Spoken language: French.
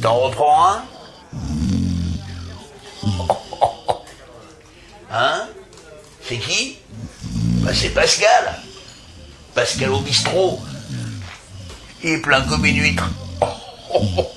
T'en reprends un? Hein? C'est qui? Bah c'est Pascal. Pascal au bistrot. Il est plein comme une huître.